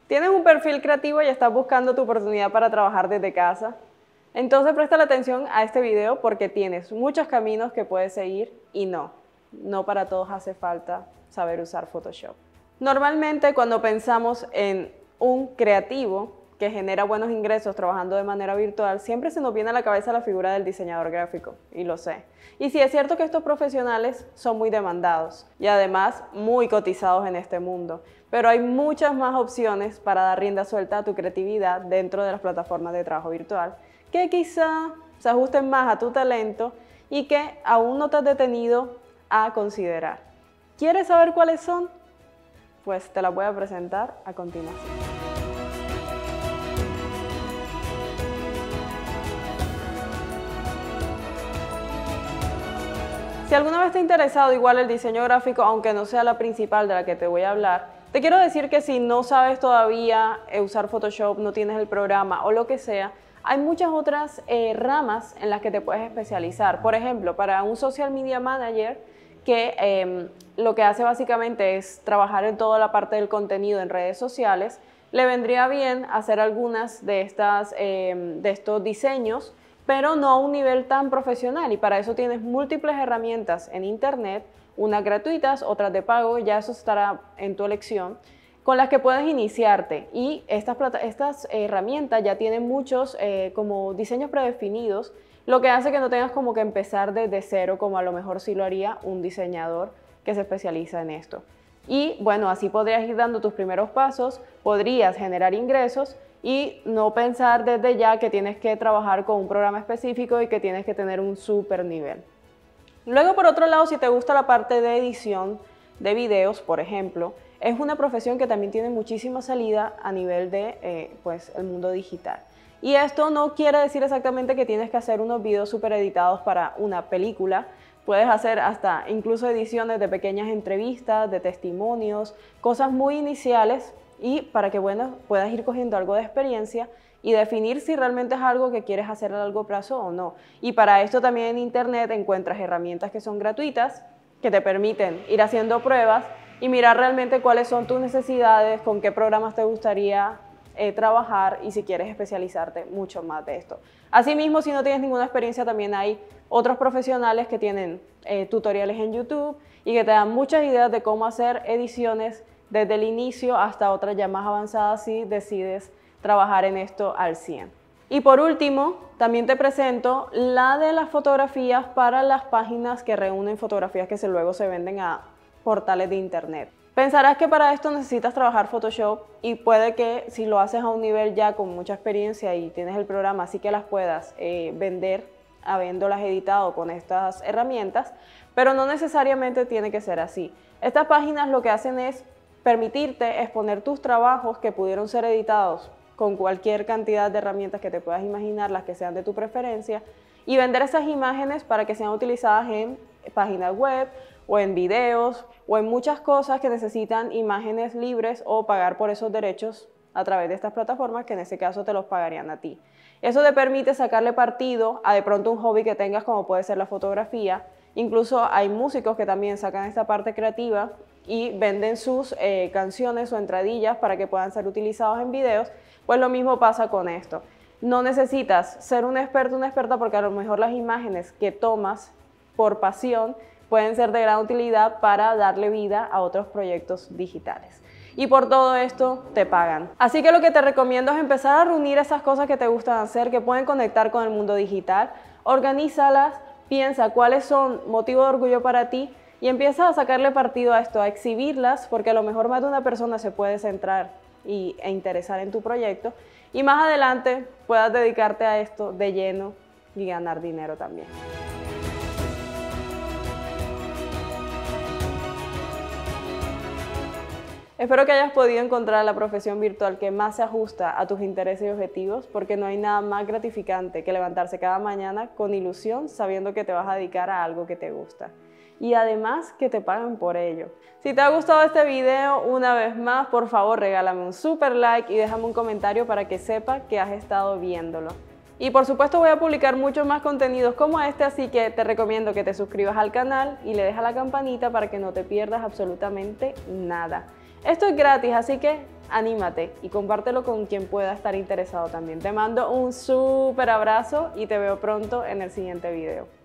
¿Tienes un perfil creativo y estás buscando tu oportunidad para trabajar desde casa? Entonces presta atención a este video porque tienes muchos caminos que puedes seguir y no para todos hace falta saber usar Photoshop. Normalmente cuando pensamos en un creativo que genera buenos ingresos trabajando de manera virtual, siempre se nos viene a la cabeza la figura del diseñador gráfico, y lo sé. Y sí es cierto que estos profesionales son muy demandados y además muy cotizados en este mundo, pero hay muchas más opciones para dar rienda suelta a tu creatividad dentro de las plataformas de trabajo virtual, que quizá se ajusten más a tu talento y que aún no te has detenido a considerar. ¿Quieres saber cuáles son? Pues te las voy a presentar a continuación. Si alguna vez te ha interesado igual el diseño gráfico, aunque no sea la principal de la que te voy a hablar, te quiero decir que si no sabes todavía usar Photoshop, no tienes el programa o lo que sea, hay muchas otras ramas en las que te puedes especializar. Por ejemplo, para un social media manager que lo que hace básicamente es trabajar en toda la parte del contenido en redes sociales, le vendría bien hacer algunas de estos diseños, pero no a un nivel tan profesional, y para eso tienes múltiples herramientas en internet, unas gratuitas, otras de pago, ya eso estará en tu elección, con las que puedes iniciarte. Y estas herramientas ya tienen muchos como diseños predefinidos, lo que hace que no tengas como que empezar desde cero, como a lo mejor sí lo haría un diseñador que se especializa en esto. Y bueno, así podrías ir dando tus primeros pasos, podrías generar ingresos y no pensar desde ya que tienes que trabajar con un programa específico y que tienes que tener un súper nivel. Luego, por otro lado, si te gusta la parte de edición de videos, por ejemplo, es una profesión que también tiene muchísima salida a nivel de el mundo digital. Y esto no quiere decir exactamente que tienes que hacer unos videos súper editados para una película. Puedes hacer hasta incluso ediciones de pequeñas entrevistas, de testimonios, cosas muy iniciales, y para que puedas ir cogiendo algo de experiencia y definir si realmente es algo que quieres hacer a largo plazo o no. Y para esto también en internet encuentras herramientas que son gratuitas, que te permiten ir haciendo pruebas y mirar realmente cuáles son tus necesidades, con qué programas te gustaría trabajar y si quieres especializarte mucho más de esto. Asimismo, si no tienes ninguna experiencia, también hay otros profesionales que tienen tutoriales en YouTube y que te dan muchas ideas de cómo hacer ediciones desde el inicio hasta otras ya más avanzadas si decides trabajar en esto al 100. Y por último, también te presento la de las fotografías para las páginas que reúnen fotografías que luego se venden a portales de internet. Pensarás que para esto necesitas trabajar Photoshop, y puede que si lo haces a un nivel ya con mucha experiencia y tienes el programa, así que las puedas vender habiéndolas editado con estas herramientas, pero no necesariamente tiene que ser así. Estas páginas lo que hacen es permitirte exponer tus trabajos que pudieron ser editados con cualquier cantidad de herramientas que te puedas imaginar, las que sean de tu preferencia, y vender esas imágenes para que sean utilizadas en páginas web o en videos o en muchas cosas que necesitan imágenes libres o pagar por esos derechos a través de estas plataformas, que en ese caso te los pagarían a ti. Eso te permite sacarle partido a de pronto un hobby que tengas, como puede ser la fotografía. Incluso hay músicos que también sacan esta parte creativa y venden sus canciones o entradillas para que puedan ser utilizados en videos. Pues lo mismo pasa con esto. No necesitas ser un experto o una experta, porque a lo mejor las imágenes que tomas por pasión pueden ser de gran utilidad para darle vida a otros proyectos digitales. Y por todo esto te pagan. Así que lo que te recomiendo es empezar a reunir esas cosas que te gustan hacer, que pueden conectar con el mundo digital. Organízalas, piensa cuáles son motivos de orgullo para ti y empieza a sacarle partido a esto, a exhibirlas, porque a lo mejor más de una persona se puede centrar e interesar en tu proyecto, y más adelante puedas dedicarte a esto de lleno y ganar dinero también. Espero que hayas podido encontrar la profesión virtual que más se ajusta a tus intereses y objetivos, porque no hay nada más gratificante que levantarse cada mañana con ilusión sabiendo que te vas a dedicar a algo que te gusta. Y además que te pagan por ello. Si te ha gustado este video, una vez más, por favor regálame un super like y déjame un comentario para que sepa que has estado viéndolo. Y por supuesto voy a publicar muchos más contenidos como este, así que te recomiendo que te suscribas al canal y le dejes la campanita para que no te pierdas absolutamente nada. Esto es gratis, así que anímate y compártelo con quien pueda estar interesado también. Te mando un súper abrazo y te veo pronto en el siguiente video.